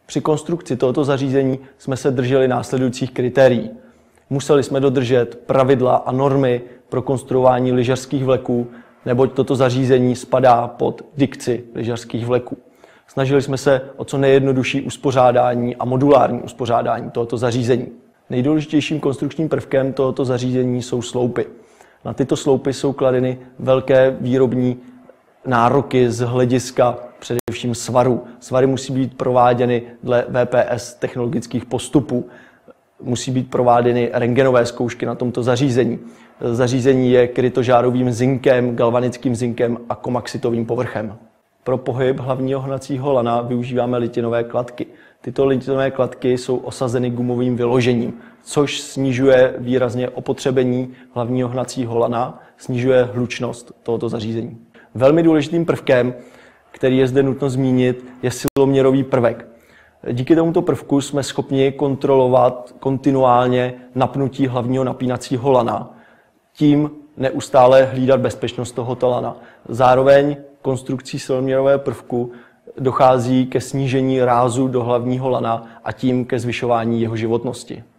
Při konstrukci tohoto zařízení jsme se drželi následujících kritérií. Museli jsme dodržet pravidla a normy pro konstruování lyžařských vleků, neboť toto zařízení spadá pod dikci lyžařských vleků. Snažili jsme se o co nejjednodušší uspořádání a modulární uspořádání tohoto zařízení. Nejdůležitějším konstrukčním prvkem tohoto zařízení jsou sloupy. Na tyto sloupy jsou kladeny velké výrobní nároky z hlediska především svarů. Svary musí být prováděny dle VPS technologických postupů. Musí být prováděny rentgenové zkoušky na tomto zařízení. Zařízení je krytožárovým zinkem, galvanickým zinkem a komaxitovým povrchem. Pro pohyb hlavního hnacího lana využíváme litinové kladky. Tyto litinové kladky jsou osazeny gumovým vyložením, což snižuje výrazně opotřebení hlavního hnacího lana, snižuje hlučnost tohoto zařízení. Velmi důležitým prvkem, který je zde nutno zmínit, je siloměrový prvek. Díky tomuto prvku jsme schopni kontrolovat kontinuálně napnutí hlavního napínacího lana, tím neustále hlídat bezpečnost tohoto lana. Zároveň konstrukcí siloměrového prvku dochází ke snížení rázu do hlavního lana a tím ke zvyšování jeho životnosti.